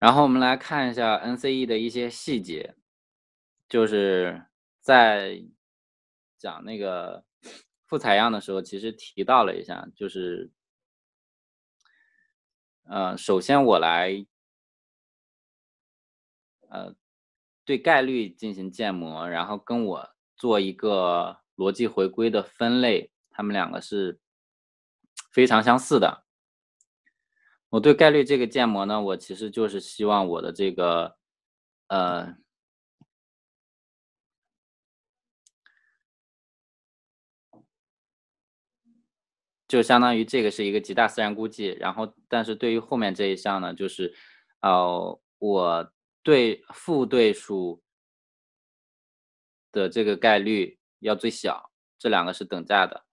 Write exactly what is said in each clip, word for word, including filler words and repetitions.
然后我们来看一下 N C E 的一些细节，就是在讲那个负采样的时候，其实提到了一下，就是呃，首先我来呃，对概率进行建模，然后跟我做一个逻辑回归的分类，它们两个是非常相似的。我对概率这个建模呢，我其实就是希望我的这个，呃就相当于这个是一个极大自然估计，然后但是对于后面这一项呢，就是，呃，我对负对数的这个概率要最小，这两个是等价的。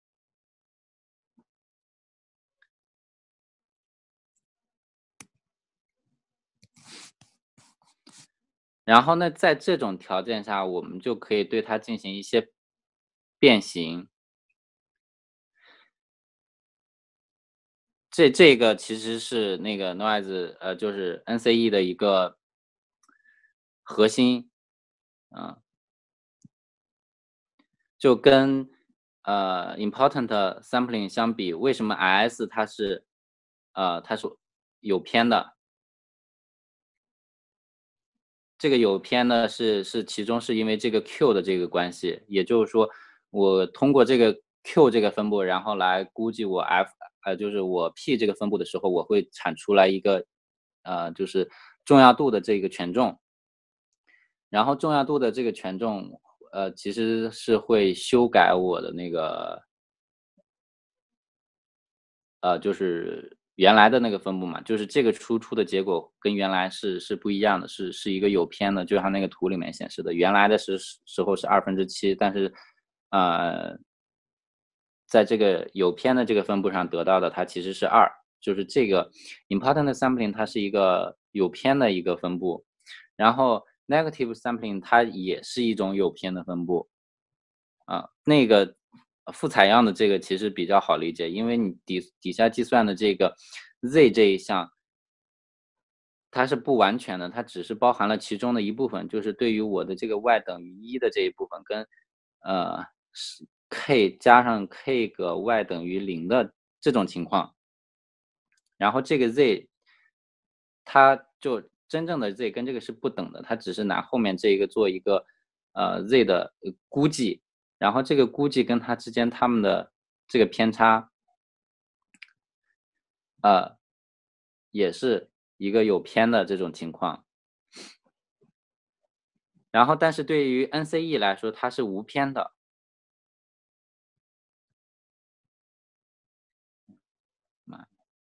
然后呢，在这种条件下，我们就可以对它进行一些变形。这这个其实是那个 noise 呃，就是 N C E 的一个核心，啊。就跟，呃，important sampling 相比，为什么 S 它是呃，它是有偏的。这个有偏呢，是是其中是因为这个 Q 的这个关系，也就是说，我通过这个 Q 这个分布，然后来估计我 F 呃，就是我 P 这个分布的时候，我会产出来一个，呃，就是重要度的这个权重。然后重要度的这个权重，呃，其实是会修改我的那个呃，就是原来的那个分布嘛，就是这个输出的结果跟原来是是不一样的，是是一个有偏的，就像那个图里面显示的，原来的时时候是二分之七，但是，呃在这个有偏的这个分布上得到的，它其实是二，就是这个 important sampling 它是一个有偏的一个分布，然后 negative sampling 它也是一种有偏的分布。啊，那个负采样的这个其实比较好理解，因为你底底下计算的这个 Z 这一项它是不完全的，它只是包含了其中的一部分，就是对于我的这个 Y 等于一的这一部分跟，呃，是 K 加上 K 个 Y 等于零的这种情况。然后这个 Z 它就真正的 Z 跟这个是不等的，它只是拿后面这一个做一个，呃，Z 的，呃，估计，然后这个估计跟它之间它们的这个偏差呃，也是一个有偏的这种情况。然后但是对于 N C E 来说，它是无偏的。嘛。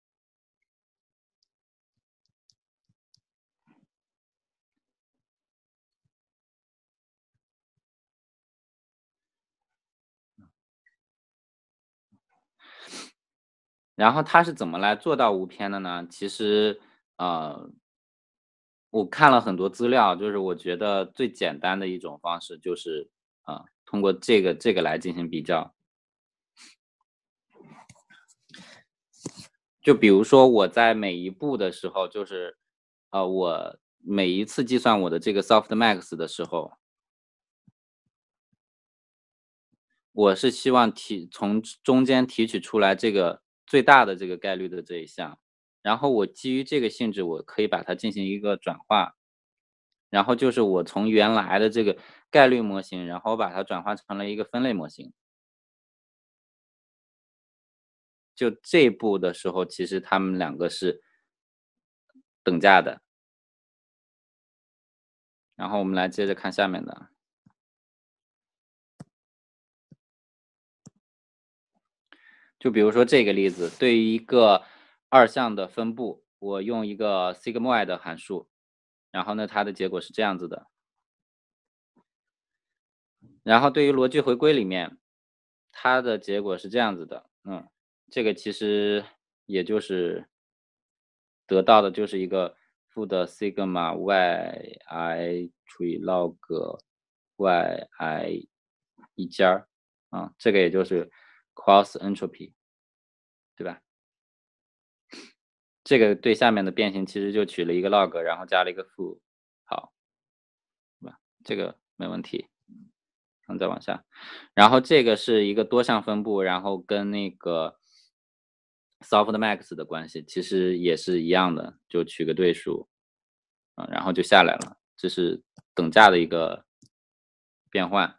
然后它是怎么来做到无偏的呢？其实，呃我看了很多资料，就是我觉得最简单的一种方式就是，呃，通过这个这个来进行比较。就比如说我在每一步的时候，就是，呃，我每一次计算我的这个 softmax 的时候我是希望提从中间提取出来这个最大的这个概率的这一项，然后我基于这个性质，我可以把它进行一个转化。然后就是我从原来的这个概率模型，然后把它转化成了一个分类模型。就这一步的时候，其实它们两个是等价的。然后我们来接着看下面的。就比如说这个例子，对于一个二项的分布，我用一个 sigmoid 的函数，然后呢，它的结果是这样子的。然后对于逻辑回归里面，它的结果是这样子的，嗯，这个其实也就是得到的就是一个负的 sigma yi 除以 log yi 一尖儿，啊，这个也就是 cross entropy。对吧？ 这个对下面的变形其实就取了一个 log，然后加了一个负，好，是吧？这个没问题。然后再往下，然后这个是一个多项分布，然后跟那个 softmax 的关系其实也是一样的，就取个对数，啊，然后就下来了，这是等价的一个变换。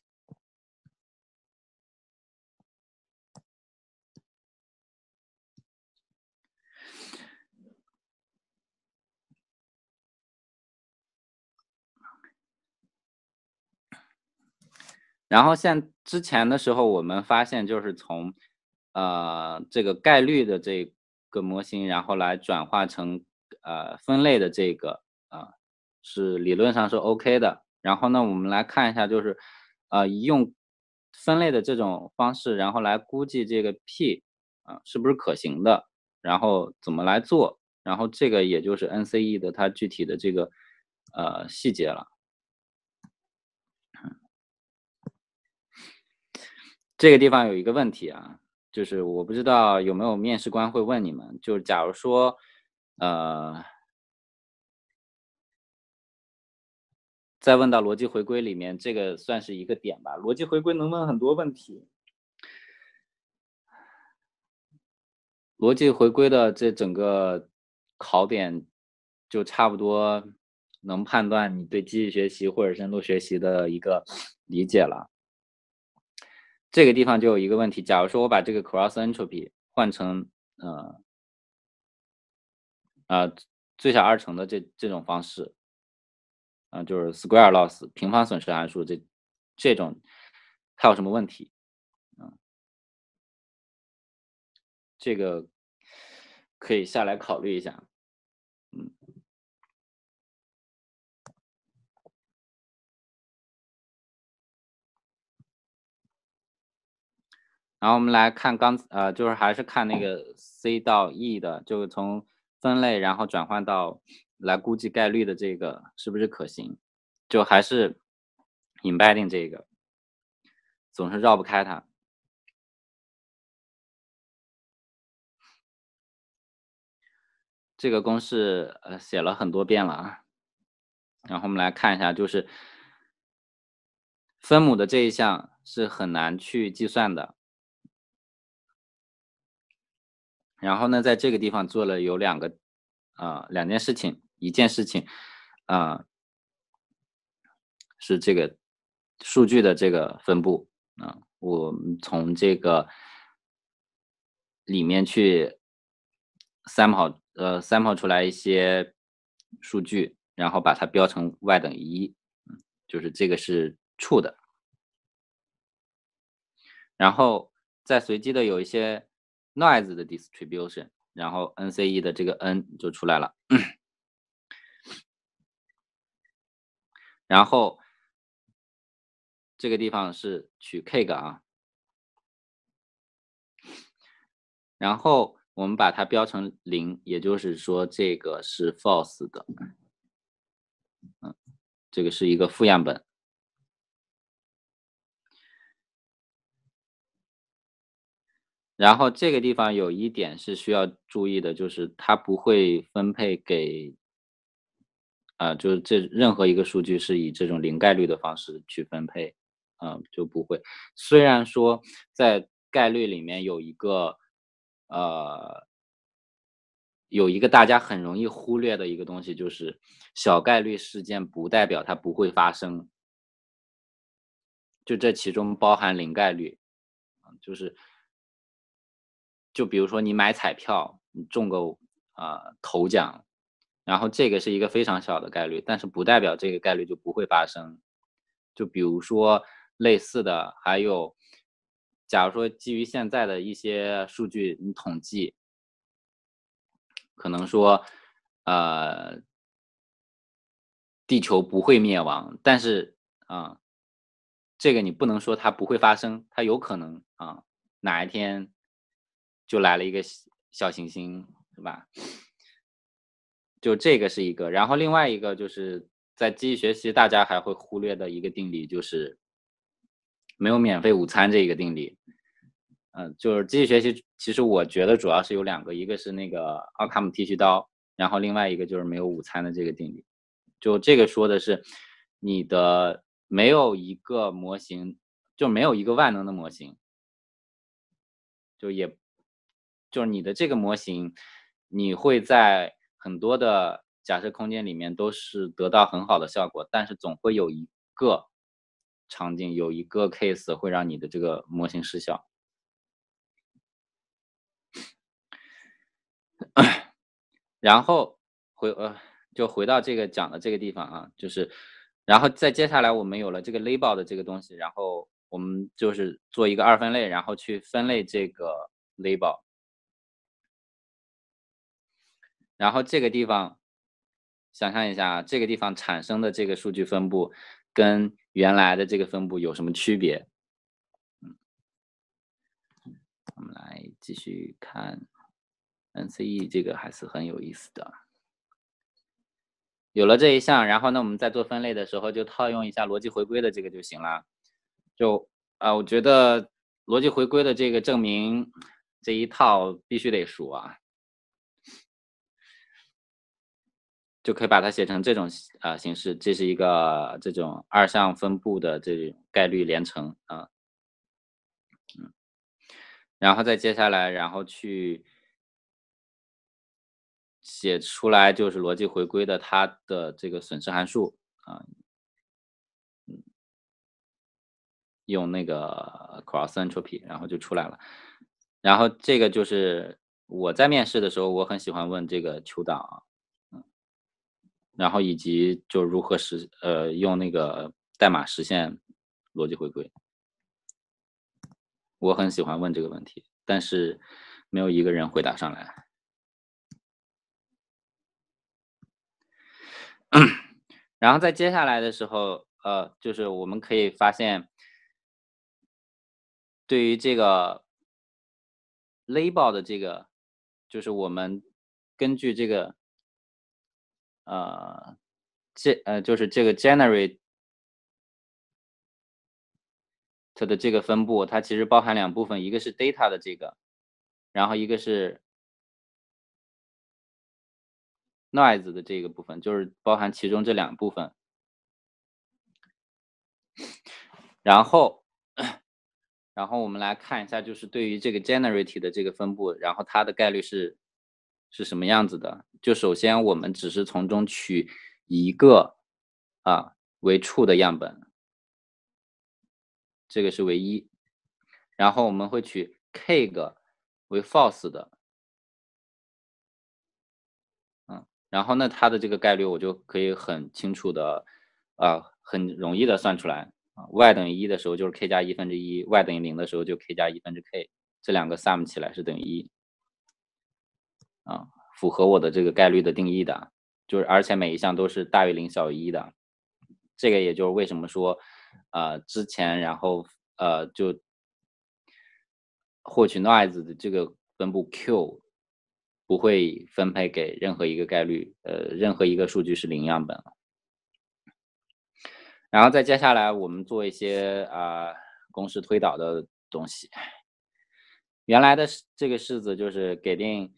然后像之前的时候，我们发现就是从，呃，这个概率的这个模型，然后来转化成，呃，分类的这个，啊，是理论上是 OK 的。然后呢，我们来看一下就是，呃，用分类的这种方式，然后来估计这个 P，啊，是不是可行的，然后怎么来做，然后这个也就是 N C E 的它具体的这个，呃，细节了。这个地方有一个问题啊，就是我不知道有没有面试官会问你们，就是假如说，呃再问到逻辑回归里面，这个算是一个点吧。逻辑回归能问很多问题。逻辑回归的这整个考点，就差不多能判断你对机器学习或者深度学习的一个理解了。这个地方就有一个问题，假如说我把这个 cross entropy 换成，呃呃，最小二乘的这这种方式。呃，就是 square loss 平方损失函数这这种，它有什么问题？嗯。这个可以下来考虑一下，嗯。然后我们来看刚呃，就是还是看那个 C 到 E 的，就是从分类然后转换到来估计概率的这个是不是可行，就还是 embedding 这个，总是绕不开它。这个公式，呃，写了很多遍了啊。然后我们来看一下，就是分母的这一项是很难去计算的。然后呢，在这个地方做了有两个呃，两件事情，一件事情，呃是这个数据的这个分布，啊，我们从这个里面去 sample 呃，sample 出来一些数据，然后把它标成 y 等于一，嗯，就是这个是 true 的。然后再随机的有一些 noise 的 distribution，然后 N C E 的这个 N 就出来了。然后这个地方是取 K 个啊。然后我们把它标成零，也就是说这个是 false 的。嗯，这个是一个负样本。然后这个地方有一点是需要注意的，就是它不会分配给呃，就是这任何一个数据是以这种零概率的方式去分配，呃，就不会。虽然说在概率里面有一个，呃有一个大家很容易忽略的一个东西，就是小概率事件不代表它不会发生。就这其中包含零概率，嗯，就是就比如说你买彩票，你中个，呃，头奖，然后这个是一个非常小的概率，但是不代表这个概率就不会发生。就比如说类似的，还有假如说基于现在的一些数据，你统计可能说，呃地球不会灭亡，但是，啊这个你不能说它不会发生，它有可能，啊，哪一天就来了一个小小行星，是吧？就这个是一个，然后另外一个就是在机器学习大家还会忽略的一个定理，就是没有免费午餐这一个定理。 嗯，就是机器学习，其实我觉得主要是有两个，一个是那个奥卡姆剃须刀，然后另外一个就是没有午餐的这个定理。就这个说的是你的没有一个模型，就没有一个万能的模型。就也就是你的这个模型，你会在很多的假设空间里面都是得到很好的效果，但是总会有一个场景，有一个 case 会让你的这个模型失效。然后回呃，就回到这个讲的这个地方啊，就是然后再接下来我们有了这个 label 的这个东西，然后我们就是做一个二分类，然后去分类这个 label。然后这个地方想象一下啊，这个地方产生的这个数据分布跟原来的这个分布有什么区别？嗯。我们来继续看 N C E 这个还是很有意思的。有了这一项，然后呢，我们在做分类的时候就套用一下逻辑回归的这个就行了。就啊，我觉得逻辑回归的这个证明这一套必须得熟啊。就可以把它写成这种呃形式，这是一个这种二项分布的这种概率连乘啊。嗯。然后再接下来，然后去写出来就是逻辑回归的它的这个损失函数啊。嗯。用那个 cross entropy，然后就出来了。然后这个就是我在面试的时候，我很喜欢问这个求导。嗯。然后以及就如何实呃，用那个代码实现逻辑回归。我很喜欢问这个问题，但是没有一个人回答上来。然后在接下来的时候，呃，就是我们可以发现对于这个 label 的这个就是我们根据这个呃，这呃，就是这个 generate 它的这个分布，它其实包含两部分，一个是 data 的这个，然后一个是 noise 的这个部分，就是包含其中这两部分。然后然后我们来看一下，就是对于这个 generate 的这个分布，然后它的概率是是什么样子的。就首先我们只是从中取一个，啊，为 true 的样本。这个是为一，然后我们会取 k 个为 false 的。嗯，然后呢，它的这个概率我就可以很清楚的，呃，很容易的算出来。啊，y 等于一的时候就是 k 加一分之一 ，y 等于零的时候就 k 加一分之 k，这两个 sum 起来是等于一。啊，符合我的这个概率的定义的，就是而且每一项都是大于零小于一的。这个也就是为什么说，呃，之前然后，呃，就获取 noise 的这个分布 Q 不会分配给任何一个概率，呃，任何一个数据是零样本了。然后再接下来我们做一些，啊，公式推导的东西。原来的式这个式子就是给定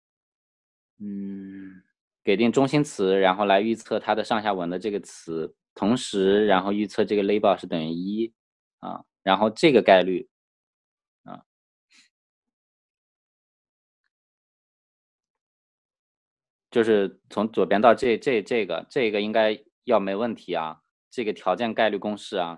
嗯，给定中心词，然后来预测它的上下文的这个词，同时然后预测这个 label 是等于一，啊，然后这个概率啊。就是从左边到这这这个这个应该要没问题啊，这个条件概率公式啊。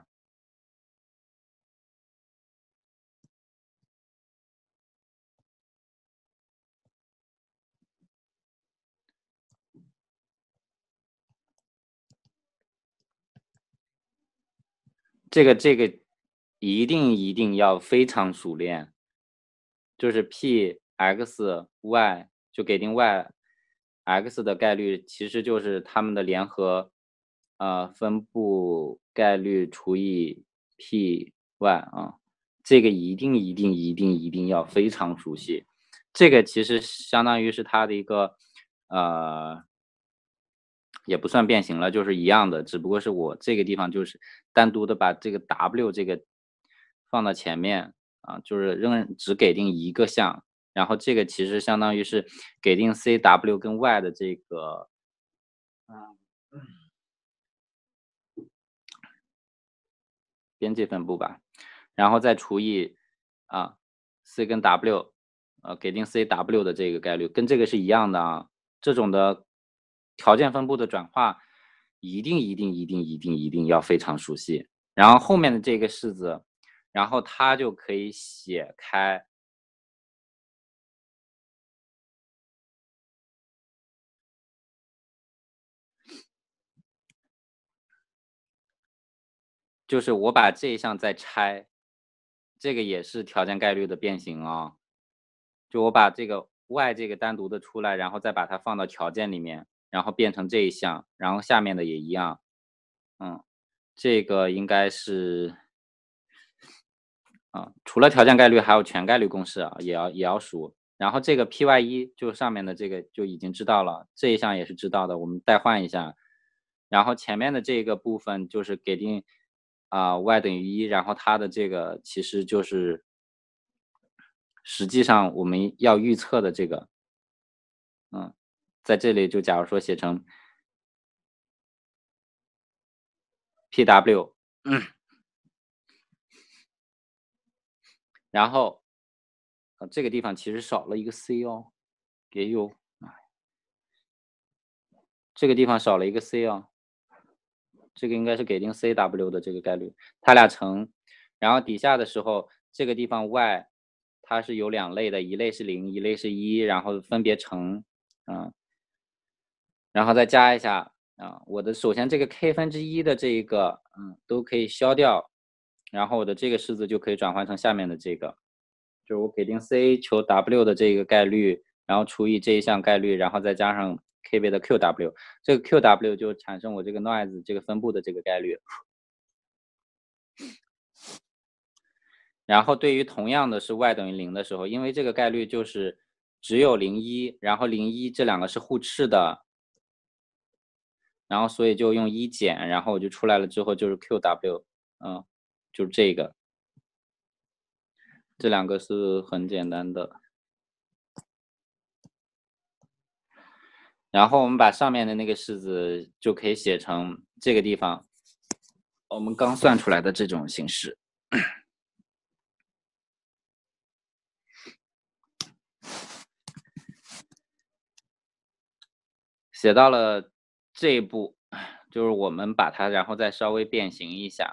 这个这个一定一定要非常熟练。就是 P X Y 就给定 Y X 的概率其实就是它们的联合，呃，分布概率除以 P Y 啊，这个一定一定一定一定要非常熟悉。这个其实相当于是它的一个，呃也不算变形了，就是一样的，只不过是我这个地方就是单独的把这个 W 这个放到前面， 啊，就是仍只给定一个项，然后这个其实相当于是给定 C W 跟 Y 的这个，嗯，边界分布吧，然后再除以啊 C 跟 W，呃给定 C W 的这个概率，跟这个是一样的啊。这种的条件分布的转化，一定一定一定一定一定要非常熟悉。然后后面的这个式子，然后它就可以写开。就是我把这一项再拆，这个也是条件概率的变形啊。就我把这个 Y 这个单独的出来，然后再把它放到条件里面，然后变成这一项，然后下面的也一样。嗯，这个应该是，啊，除了条件概率，还有全概率公式啊，也要也要熟。然后这个 P Y 一就上面的这个就已经知道了，这一项也是知道的，我们代换一下。然后前面的这个部分就是给定啊、y 等于一，然后它的这个其实就是实际上我们要预测的这个，嗯，在这里就假如说写成 P W，嗯，然后呃这个地方其实少了一个 C 哦，也有，这个地方少了一个 C 哦。这个应该是给定 C W 的这个概率，它俩乘，然后底下的时候，这个地方 Y 它是有两类的，一类是零，一类是一，然后分别乘，嗯，然后再加一下啊，我的首先这个 k 分之一的这一个，嗯，都可以消掉，然后我的这个式子就可以转换成下面的这个，就是我给定 C 求 W 的这个概率，然后除以这一项概率，然后再加上 k 倍的 Q W，这个 Q W 就产生我这个 noise 这个分布的这个概率。然后对于同样的是 y 等于零的时候，因为这个概率就是只有零一，然后零一这两个是互斥的，然后所以就用一减，然后我就出来了之后就是 Q W，嗯，就是这个，这两个是很简单的。然后我们把上面的那个式子就可以写成这个地方我们刚算出来的这种形式。写到了这一步，就是我们把它然后再稍微变形一下，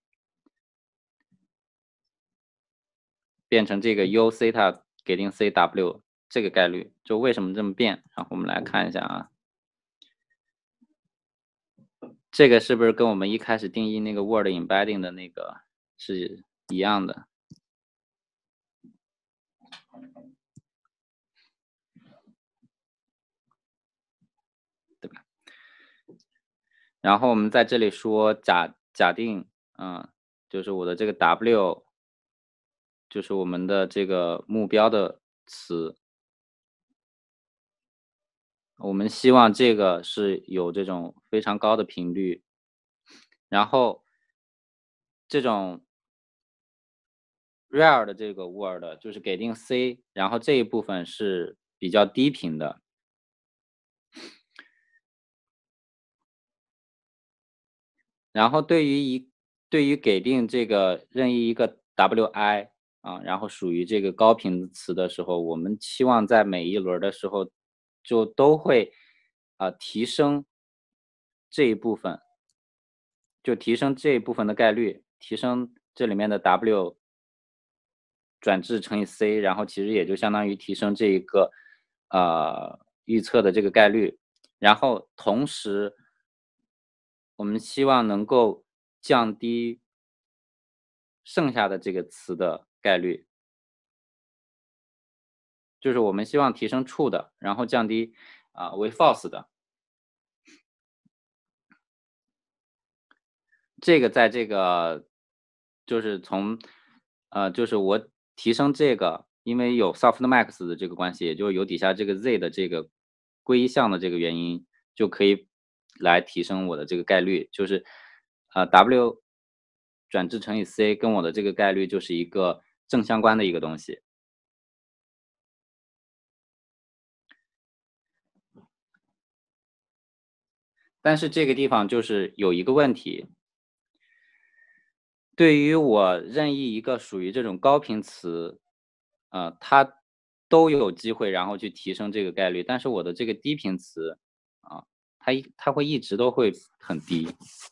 变成这个 U 西塔给定 C W 这个概率，就为什么这么变？然后我们来看一下啊，这个是不是跟我们一开始定义那个 word embedding 的那个是一样的？对吧？然后我们在这里说假假定，嗯，就是我的这个 W 就是我们的这个目标的词，我们希望这个是有这种非常高的频率，然后这种 real 的这个 word 就是给定 C，然后这一部分是比较低频的。然后对于一对于给定这个任意一个 wi 啊，然后属于这个高频词的时候，我们期望在每一轮的时候就都会啊提升这一部分，就提升这一部分的概率，提升这里面的 w 转置乘以 c，然后其实也就相当于提升这一个呃预测的这个概率，然后同时我们希望能够降低剩下的这个词的概率，就是我们希望提升 true 的，然后降低啊、为 false 的。这个在这个就是从呃，就是我提升这个，因为有 softmax 的这个关系，也就是有底下这个 z 的这个归项的这个原因，就可以来提升我的这个概率，就是呃 w 转置乘以 c 跟我的这个概率就是一个正相关的一个东西。但是这个地方就是有一个问题。对于我任意一个属于这种高频词，呃，它都有机会，然后去提升这个概率，但是我的这个低频词，啊，它一它会一直都会很低。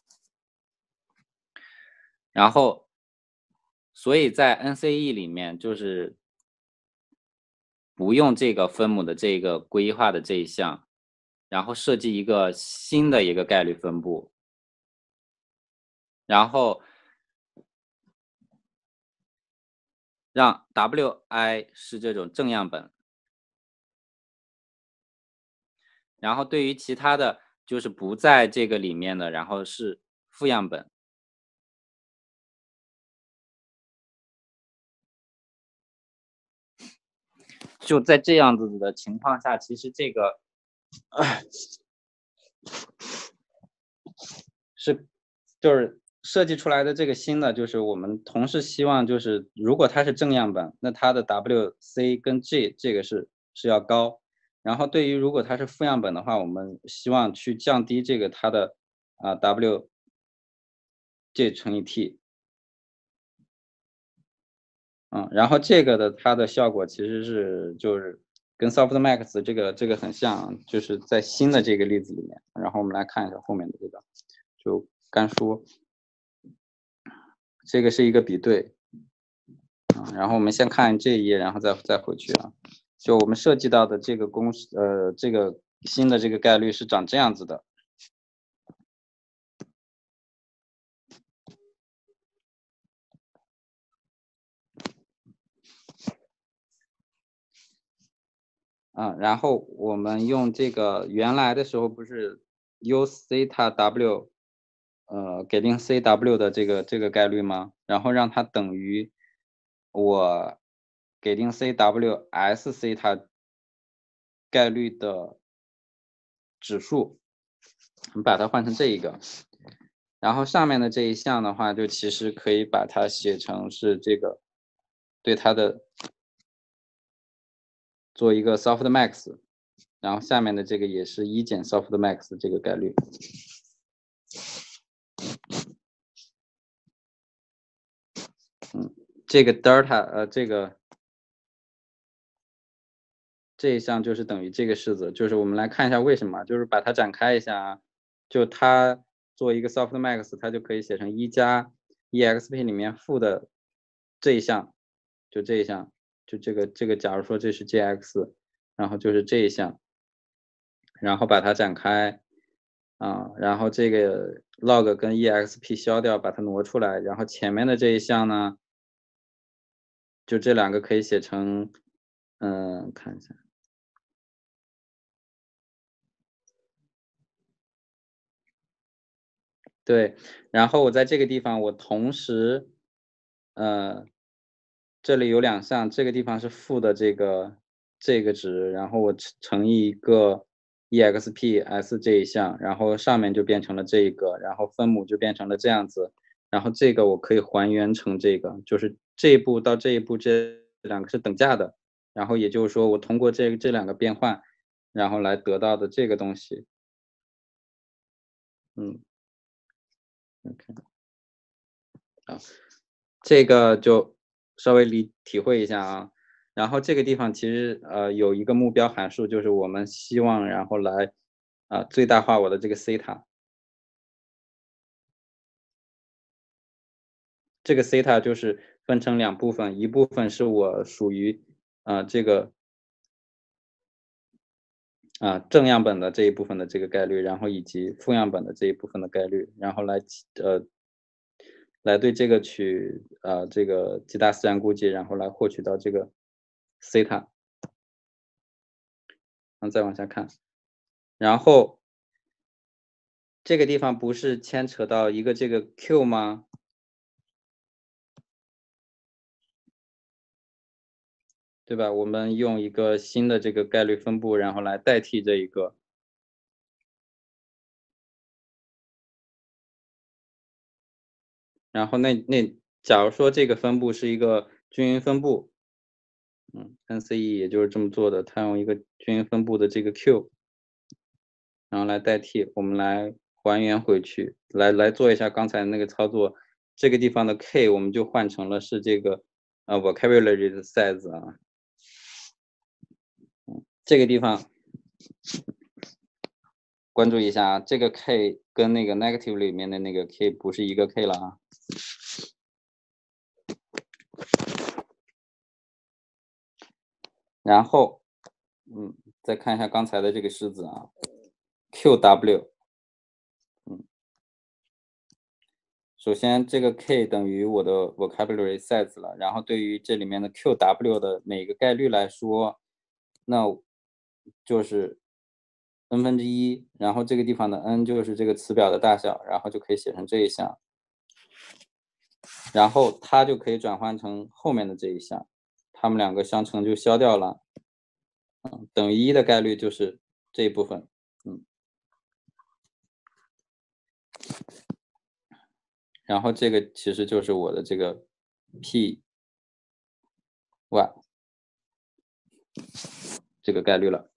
然后所以在 N C E 里面就是不用这个分母的这个规划的这一项，然后设计一个新的一个概率分布。然后让 Wi 是这种正样本。然后对于其他的就是不在这个里面的，然后是负样本。就在这样子的情况下，其实这个是就是设计出来的这个新的就是我们同时希望就是如果它是正样本，那它的 W、C 跟 G 这个是是要高。然后对于如果它是负样本的话，我们希望去降低这个它的，啊 W G 乘以 T。嗯，然后这个的它的效果其实是就是跟 softmax 这个这个很像，就是在新的这个例子里面，然后我们来看一下后面的这个，就干说。这个是一个比对。啊，然后我们先看这一页，然后再再回去啊。就我们设计到的这个公式呃，这个新的这个概率是长这样子的。啊，然后我们用这个原来的时候不是 U theta W， 呃，给定 C W 的这个这个概率吗？然后让它等于我给定 C W S theta 概率的指数，我们把它换成这一个。然后上面的这一项的话，就其实可以把它写成是这个对它的做一个 softmax， 然后下面的这个也是一减 softmax 这个概率。嗯，这个 delta 呃，这个这一项就是等于这个式子，就是我们来看一下为什么，就是把它展开一下啊。就它做一个 softmax， 它就可以写成一加 exp 里面负的这一项，就这一项，就这个这个假如说这是 Gx， 然后就是这一项。然后把它展开，啊，然后这个 log 跟 exp 消掉，把它挪出来，然后前面的这一项呢就这两个可以写成嗯，看一下。对，然后我在这个地方我同时呃，这里有两项，这个地方是负的这个这个值，然后我乘乘以一个 exp-s 这一项，然后上面就变成了这一个，然后分母就变成了这样子。然后这个我可以还原成这个，就是这一步到这一步，这两个是等价的。然后也就是说我通过这这两个变换，然后来得到的这个东西。嗯。OK。啊，这个就稍微理体会一下啊。然后这个地方其实，呃，有一个目标函数，就是我们希望然后来，啊，最大化我的这个 theta。这个 theta 就是分成两部分，一部分是我属于，啊，这个啊，正样本的这一部分的这个概率，然后以及负样本的这一部分的概率，然后来呃来对这个取，呃，这个极大自然估计，然后来获取到这个 theta。嗯，再往下看。然后这个地方不是牵扯到一个这个 Q 吗？对吧，我们用一个新的这个概率分布，然后来代替这一个。然后那那假如说这个分布是一个均匀分布，嗯 ，N C E 也就是这么做的，它用一个均匀分布的这个 Q，然后来代替，我们来还原回去，来来做一下刚才那个操作，这个地方的 K 我们就换成了是这个呃 vocabulary 的 size 啊，嗯，这个地方关注一下啊，这个 K 跟那个 negative 里面的那个 K 不是一个 K 了啊。然后，嗯，再看一下刚才的这个式子啊 ，Q W，嗯，首先这个 K 等于我的 vocabulary size 了，然后对于这里面的 Q W 的每个概率来说，那就是 n 分之一，然后这个地方的 n 就是这个词表的大小，然后就可以写成这一项，然后它就可以转换成后面的这一项，它们两个相乘就消掉了，嗯，等于一的概率就是这一部分，嗯。然后这个其实就是我的这个 P y 这个概率了。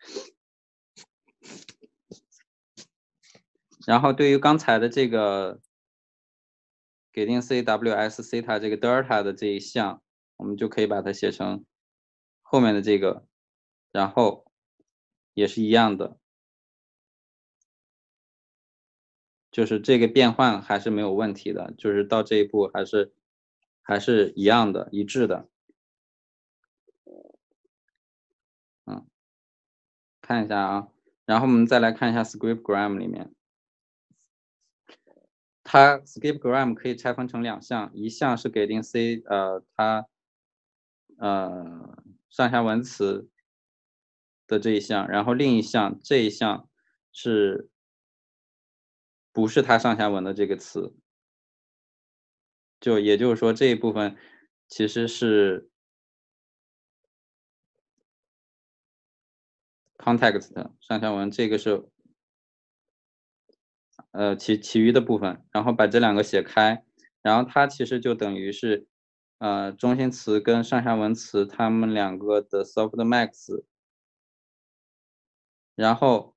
然后对于刚才的这个给定 C W S 西塔这个德尔塔的这一项，我们就可以把它写成后面的这个，然后也是一样的，就是这个变换还是没有问题的，就是到这一步还是还是一样的，一致的。嗯，看一下啊，然后我们再来看一下 Scriptgram 里面。它 Skipgram 可以拆分成两项，一项是给定 C， 呃，它呃上下文词的这一项，然后另一项这一项是不是它上下文的这个词？就也就是说这一部分其实是 context 上下文，这个是呃其其余的部分，然后把这两个写开，然后它其实就等于是呃中心词跟上下文词它们两个的 softmax。然后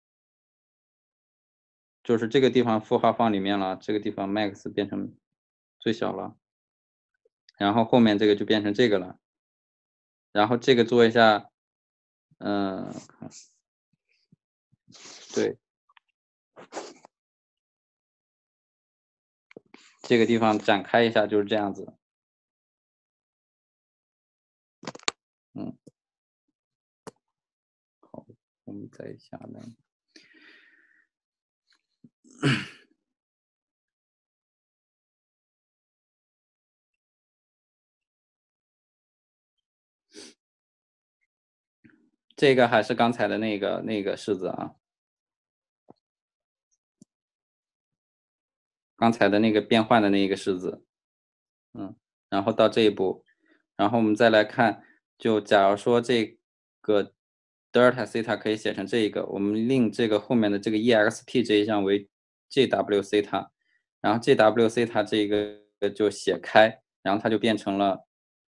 就是这个地方负号放里面了，这个地方 max 变成最小了，然后后面这个就变成这个了，然后这个做一下，嗯，对，这个地方展开一下就是这样子，嗯，好，我们再下来。这个还是刚才的那个那个式子啊，刚才的那个变换的那个式子，嗯，然后到这一步，然后我们再来看，就假如说这个德尔塔西塔可以写成这一个，我们令这个后面的这个 exp 这一项为 jw 西塔，然后 jw 西塔这个就写开，然后它就变成了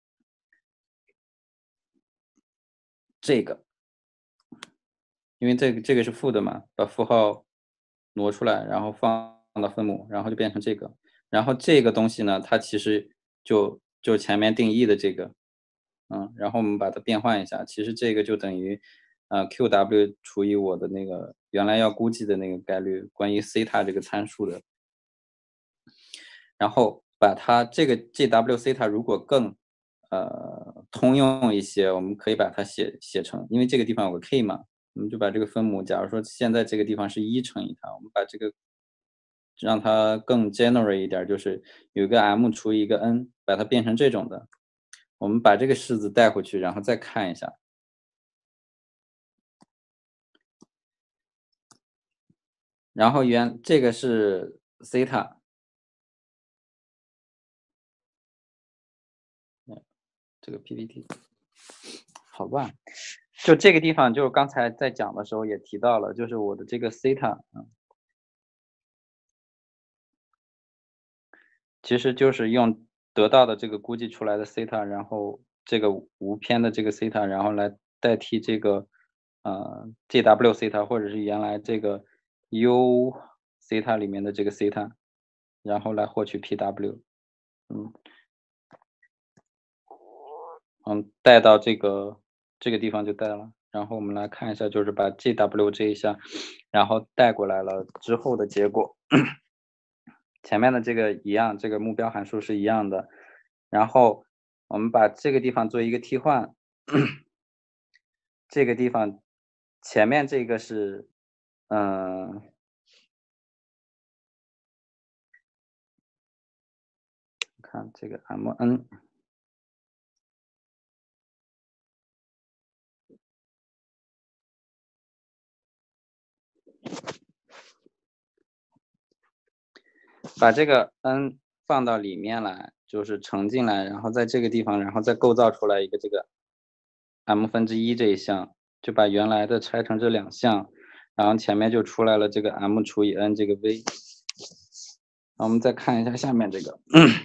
这个，因为这个这个是负的嘛，把负号挪出来，然后放到分母，然后就变成这个，然后这个东西呢，它其实就就前面定义的这个。嗯，然后我们把它变换一下，其实这个就等于，呃，Q W 除以我的那个原来要估计的那个概率，关于西塔这个参数的。然后把它这个 G W 西塔如果更，呃，通用一些，我们可以把它写写成，因为这个地方有个 K 嘛，我们就把这个分母，假如说现在这个地方是一乘以它，我们把这个让它更 general 一点儿，就是有一个 M 除以一个 N，把它变成这种的。我们把这个式子带回去，然后再看一下。然后原这个是西塔，嗯，这个 P P T 好乱。就这个地方，就是刚才在讲的时候也提到了，就是我的这个西塔，嗯，其实就是用得到的这个估计出来的西塔，然后这个无偏的这个西塔，然后来代替这个呃 G W 西塔，或者是原来这个 U 西塔里面的这个西塔，然后来获取 P W。嗯。嗯，带到这个这个地方就带了。然后我们来看一下，就是把 G W 这一项，然后带过来了之后的结果。前面的这个一样，这个目标函数是一样的。然后我们把这个地方做一个替换。这个地方前面这个是，嗯，看这个 M N。把这个 n 放到里面来，就是乘进来，然后在这个地方，然后再构造出来一个这个 m 分之一这一项，就把原来的拆成这两项，然后前面就出来了这个 m 除以 n 这个 v。我们再看一下下面这个。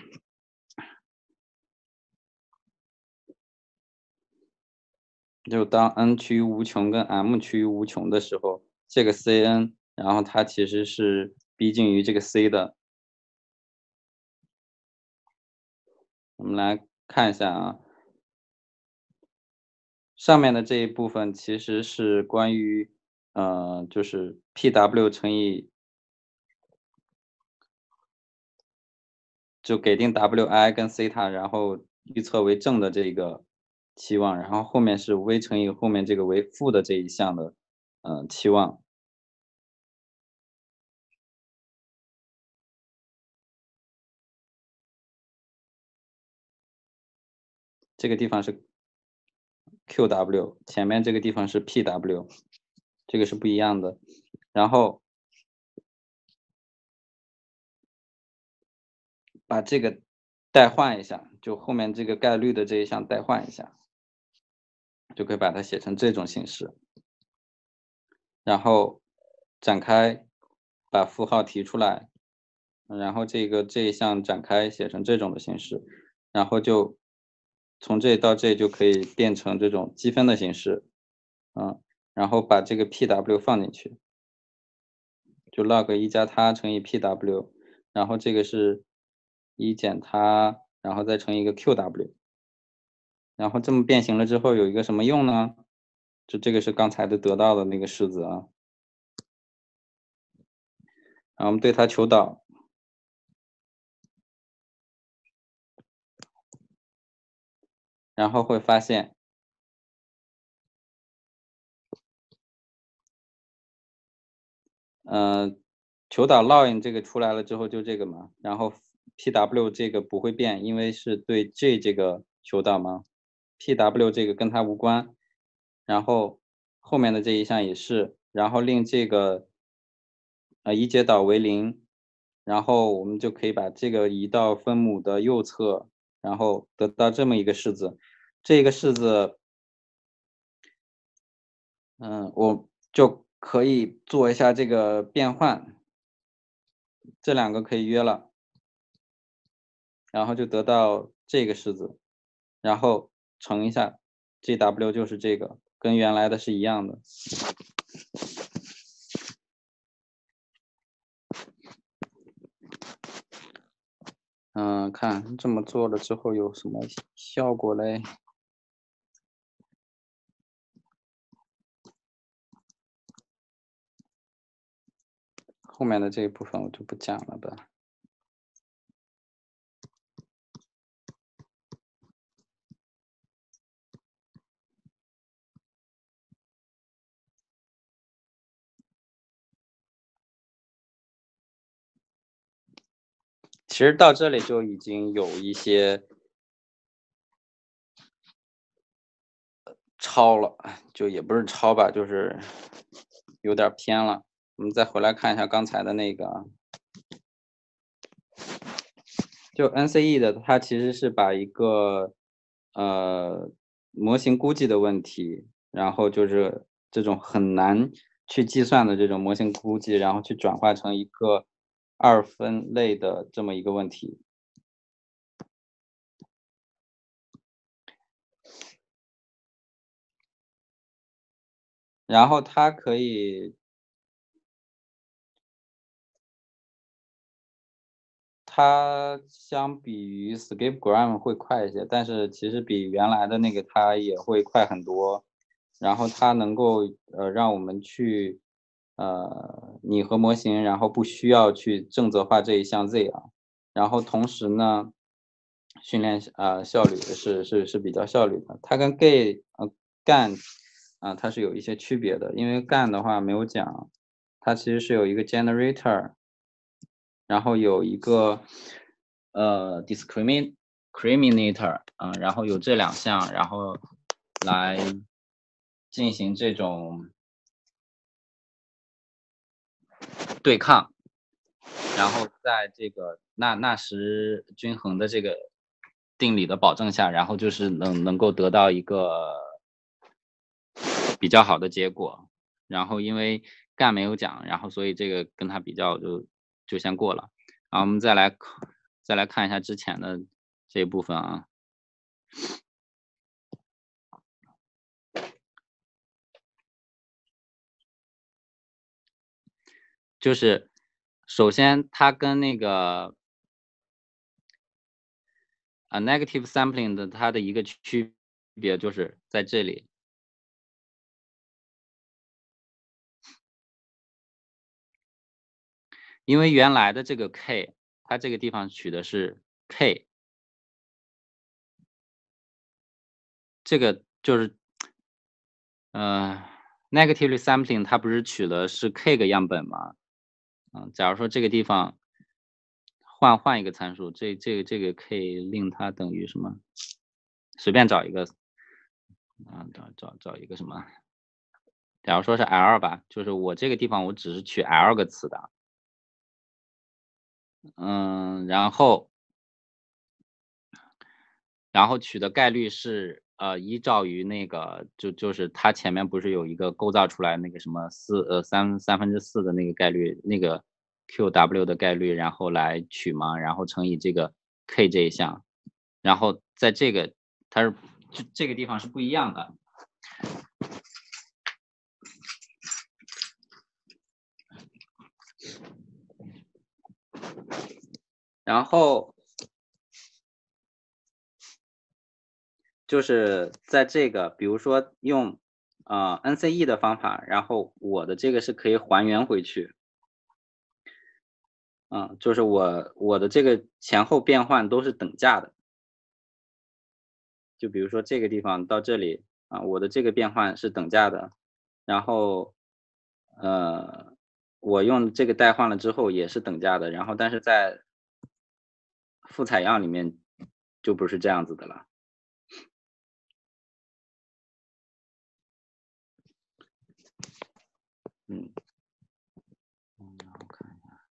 就当 n 趋于无穷跟 m 趋于无穷的时候，这个 Cn， 然后它其实是逼近于这个 c 的。我们来看一下啊，上面的这一部分其实是关于，呃，就是 P W 乘以，就给定 W I 跟西塔，然后预测为正的这个期望，然后后面是 V 乘以后面这个为负的这一项的，呃，期望。这个地方是 Q W， 前面这个地方是 P W， 这个是不一样的。然后把这个代换一下，就后面这个概率的这一项代换一下，就可以把它写成这种形式。然后展开，把负号提出来，然后这个这一项展开写成这种的形式，然后就从这到这就可以变成这种积分的形式。嗯，然后把这个 P W 放进去，就 log 一加它乘以 P W， 然后这个是一减它，然后再乘一个 Q W。然后这么变形了之后有一个什么用呢？就这个是刚才的得到的那个式子啊。然后我们对它求导，然后会发现，呃，求导 login 这个出来了之后就这个嘛，然后 P W 这个不会变，因为是对 J 这个求导嘛，P W 这个跟它无关，然后后面的这一项也是，然后令这个呃一阶导为零，然后我们就可以把这个移到分母的右侧，然后得到这么一个式子，这个式子，嗯，我就可以做一下这个变换，这两个可以约了，然后就得到这个式子，然后乘一下 G W 就是这个，跟原来的是一样的。嗯，看这么做了之后有什么效果嘞？后面的这一部分我就不讲了吧。其实到这里就已经有一些超了，就也不是超吧，就是有点偏了。我们再回来看一下刚才的那个，就 N C E 的，它其实是把一个呃模型估计的问题，然后就是这种很难去计算的这种模型估计，然后去转化成一个二分类的这么一个问题。 然后它可以它相比于 Skipgram 会快一些，但是其实比原来的那个它也会快很多。然后它能够呃让我们去呃拟合模型，然后不需要去正则化这一项 Z 啊。然后同时呢，训练啊、呃、效率是是是比较效率的。它跟 G 呃 GAN 啊、它是有一些区别的，因为 GAN 的话没有讲，它其实是有一个 generator。然后有一个呃 discriminator 啊、然后有这两项，然后来进行这种对抗，然后在这个纳纳什均衡的这个定理的保证下，然后就是能能够得到一个比较好的结果。然后因为干没有讲，然后所以这个跟它比较就就先过了。然后我们再来再来看一下之前的这一部分啊。就是首先它跟那个啊 negative sampling 的它的一个区别就是在这里，因为原来的这个 k 它这个地方取的是 k， 这个就是呃 negative sampling 它不是取的是 k 个样本吗？嗯，假如说这个地方换换一个参数，这这个这个 k 令它等于什么？随便找一个，啊，找找找一个什么？假如说是 L 吧，就是我这个地方我只是取 L 个词的，嗯，然后然后取的概率是呃依照于那个就就是它前面不是有一个构造出来那个什么四呃三三分之四的那个概率那个 Q W 的概率，然后来取嘛，然后乘以这个 K 这一项，然后在这个它是就这个地方是不一样的。然后就是在这个，比如说用呃 N C E 的方法，然后我的这个是可以还原回去，嗯，就是我我的这个前后变换都是等价的。就比如说这个地方到这里啊，我的这个变换是等价的，然后呃，我用这个代换了之后也是等价的，然后但是在复采样里面就不是这样子的了。嗯，嗯，然后看一下，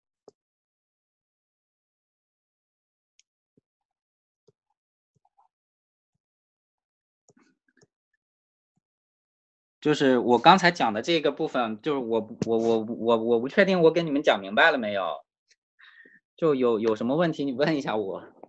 就是我刚才讲的这个部分，就是我我我我我不确定我给你们讲明白了没有，就有有什么问题你问一下我。